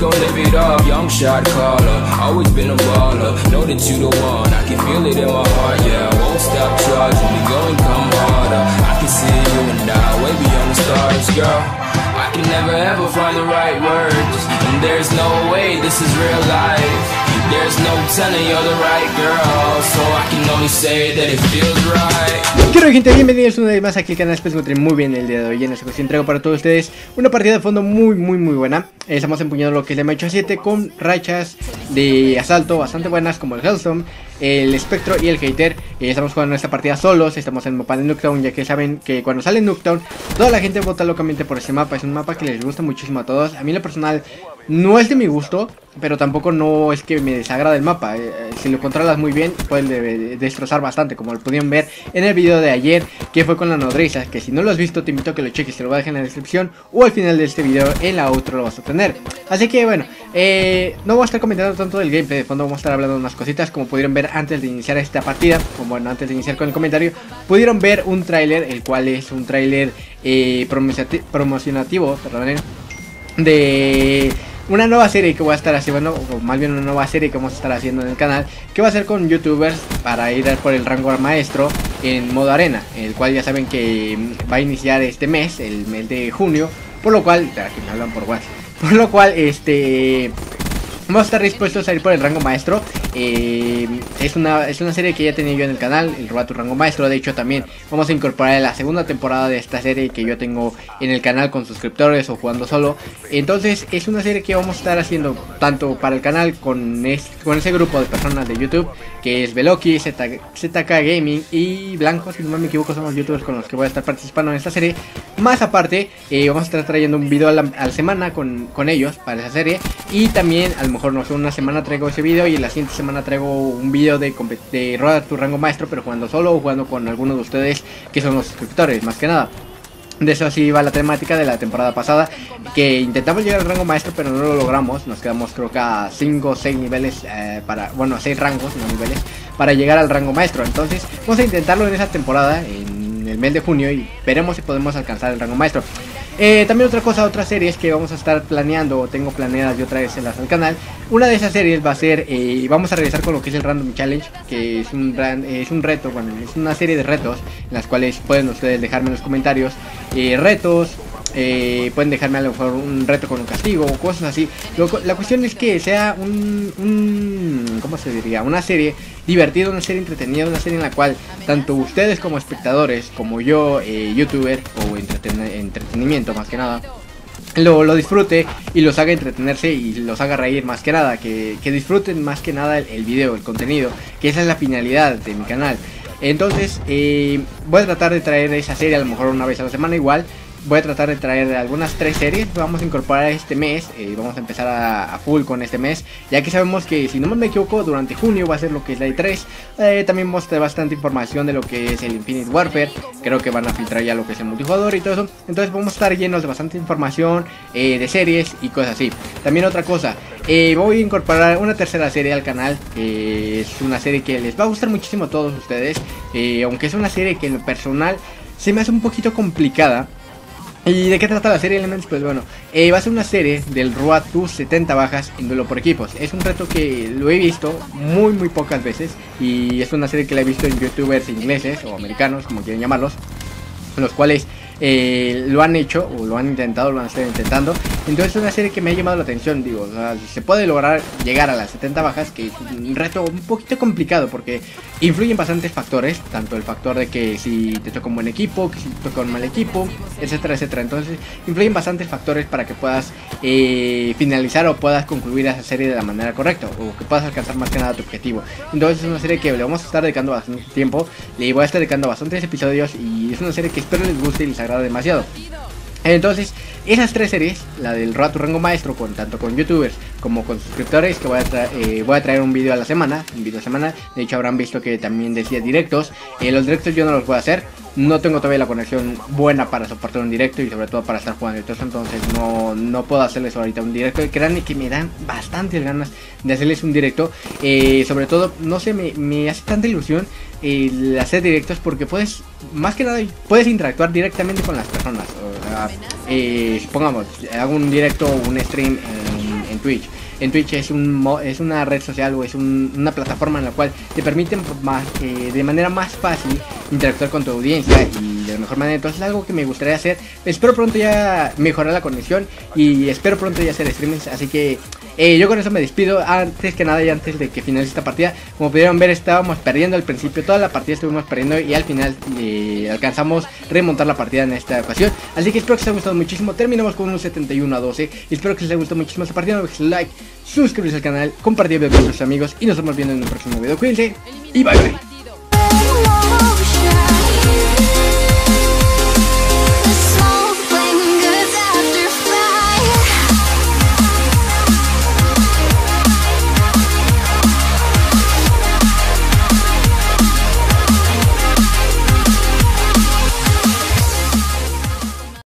gon' live it up. Young shot caller, always been a baller. Know that you the one, I can feel it in my heart. Yeah, I won't stop charging, we going come harder. I can see you and I, way beyond the stars, girl. I can never ever find the right words, and there's no way this is real life. There's no telling you're the right girl, so I can only say that it feels right. ¿Qué onda, gente? Bienvenidos una vez más aquí al canal. Espero que se encuentren muy bien el día de hoy. En esta ocasión traigo para todos ustedes una partida de fondo muy buena. Estamos empuñando lo que es el MH7 con rachas de asalto bastante buenas, como el Hellstorm, el Espectro y el Hater. Estamos jugando esta partida solos, estamos en el mapa de Nuketown, ya que saben que cuando sale Nuketown toda la gente vota locamente por este mapa. Es un mapa que les gusta muchísimo a todos. A mí en lo personal no es de mi gusto, pero tampoco no es que me desagrade el mapa. Si lo controlas muy bien, puedes destrozar bastante, como lo pudieron ver en el video de ayer, que fue con la nodriza. Que si no lo has visto, te invito a que lo cheques, te lo voy a dejar en la descripción o al final de este video, en la outro lo vas a tener. Así que bueno, no voy a estar comentando tanto del gameplay de fondo, vamos a estar hablando de unas cositas. Como pudieron ver antes de iniciar esta partida, o bueno, antes de iniciar con el comentario, pudieron ver un tráiler, el cual es un tráiler promocionativo, perdón, de una nueva serie que voy a estar haciendo, o más bien una nueva serie que vamos a estar haciendo en el canal, que va a ser con youtubers para ir por el rango maestro en modo arena, el cual ya saben que va a iniciar este mes, el mes de junio, por lo cual, aquí me hablan por WhatsApp, por lo cual vamos a estar dispuestos a ir por el rango maestro. Es una serie que ya tenía yo en el canal, el Roba tu Rango Maestro. De hecho también vamos a incorporar la segunda temporada de esta serie que yo tengo en el canal con suscriptores o jugando solo. Entonces es una serie que vamos a estar haciendo tanto para el canal con ese grupo de personas de YouTube, que es Veloki, ZK Gaming y Blanco, si no me equivoco, son los youtubers con los que voy a estar participando en esta serie. Más aparte, vamos a estar trayendo un video a la semana con ellos para esa serie. Y también a lo mejor no sé, una semana traigo ese video y la siguiente semana traigo un video de Roba tu Rango Maestro, pero jugando solo o jugando con algunos de ustedes que son los suscriptores, más que nada. De eso así va la temática de la temporada pasada, que intentamos llegar al rango maestro pero no lo logramos. Nos quedamos creo que a 5 o 6 niveles, bueno, a 6 rangos, no niveles, para llegar al rango maestro. Entonces vamos a intentarlo en esa temporada, en el mes de junio, y veremos si podemos alcanzar el rango maestro. También otras series que vamos a estar planeando, o tengo planeadas yo traérselas al canal. Una de esas series va a ser, vamos a regresar con lo que es el Random Challenge, que es un reto, bueno, es una serie de retos en las cuales pueden ustedes dejarme en los comentarios retos. Pueden dejarme a lo mejor un reto con un castigo o cosas así. La cuestión es que sea ¿cómo se diría? Una serie divertida, una serie entretenida, una serie en la cual tanto ustedes como espectadores, como yo, youtuber o entretenimiento más que nada, lo disfrute y los haga entretenerse y los haga reír más que nada, que disfruten más que nada el video, el contenido, que esa es la finalidad de mi canal. Entonces voy a tratar de traer esa serie a lo mejor una vez a la semana igual. Voy a tratar de traer algunas 3 series. Vamos a incorporar este mes, vamos a empezar a full con este mes, ya que sabemos que, si no me equivoco, durante junio va a ser lo que es la E3. También vamos a tener bastante información de lo que es el Infinite Warfare. Creo que van a filtrar ya lo que es el multijugador y todo eso. Entonces vamos a estar llenos de bastante información, de series y cosas así. También otra cosa, voy a incorporar una tercera serie al canal, que es una serie que les va a gustar muchísimo a todos ustedes, aunque es una serie que en lo personal se me hace un poquito complicada. ¿Y de qué trata la serie Elements? Pues bueno, va a ser una serie del Roba tu 70 bajas en duelo por equipos. Es un reto que lo he visto muy pocas veces, y es una serie que la he visto en youtubers ingleses o americanos, como quieren llamarlos, los cuales lo han hecho o lo han intentado, lo van a estar intentando. Entonces es una serie que me ha llamado la atención. Digo, o sea, se puede lograr llegar a las 70 bajas, que es un reto un poquito complicado porque influyen bastantes factores, tanto el factor de que si te toca un buen equipo, que si te toca un mal equipo, etcétera. Entonces influyen bastantes factores para que puedas finalizar o puedas concluir esa serie de la manera correcta, o que puedas alcanzar más que nada tu objetivo. Entonces es una serie que le vamos a estar dedicando bastante tiempo, le voy a estar dedicando bastantes episodios, y es una serie que espero les guste y les agrade demasiado. Entonces, esas 3 series, la del Roba tu Rango Maestro, tanto con youtubers como con suscriptores, que voy a traer un video a la semana, un video semanal. De hecho habrán visto que también decía directos. Los directos yo no los voy a hacer, no tengo todavía la conexión buena para soportar un directo, y sobre todo para estar jugando, entonces no puedo hacerles ahorita un directo. Y créanme que me dan bastantes ganas de hacerles un directo, sobre todo, no sé, me hace tanta ilusión hacer directos, porque puedes, más que nada, puedes interactuar directamente con las personas. O sea, supongamos, hago un directo o un stream en Twitch. En Twitch es una red social o es una plataforma en la cual te permiten de manera más fácil interactuar con tu audiencia y de la mejor manera. Entonces es algo que me gustaría hacer. Espero pronto ya mejorar la conexión y espero pronto ya hacer streamings. Así que yo con eso me despido. Antes que nada y antes de que finalice esta partida, como pudieron ver, estábamos perdiendo al principio. Toda la partida estuvimos perdiendo y al final alcanzamos remontar la partida en esta ocasión. Así que espero que les haya gustado muchísimo. Terminamos con un 71-12. Espero que les haya gustado muchísimo esta partida. No olviden like, suscribirse al canal, compartir el video con sus amigos y nos vemos viendo en el próximo video. Cuídense y bye bye.